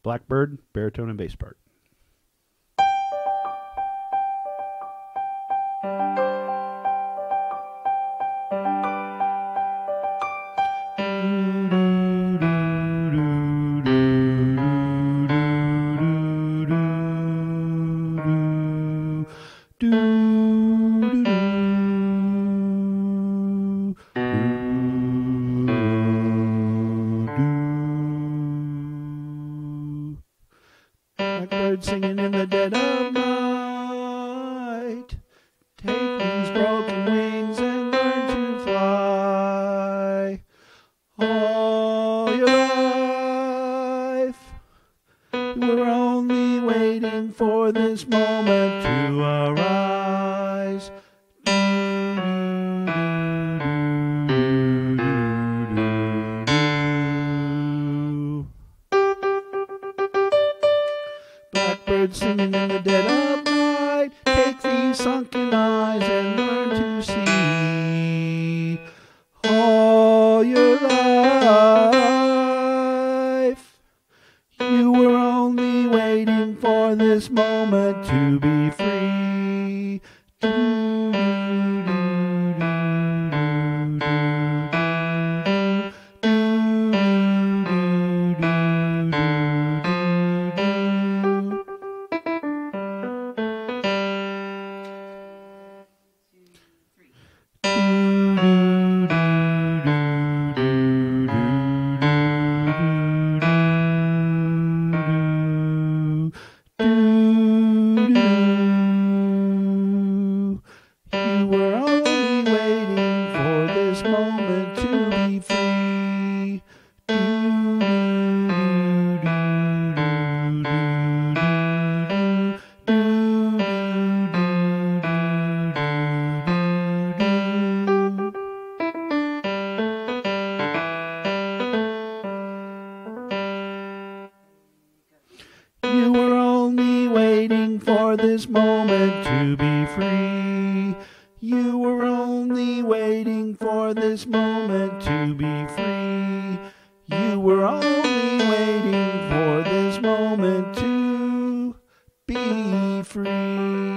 Blackbird, baritone and bass part. Blackbird singing in the dead of night. Take these broken wings and learn to fly. All your life, you were only waiting for this moment to arise. Blackbird singing in the dead of night. Take these sunken eyes and learn to see. All your life, you were only waiting for this moment to be free. You were only waiting for this moment to be free. You were only waiting for this moment to be free. You were only waiting for this moment to be free. You were only waiting for this moment to be free.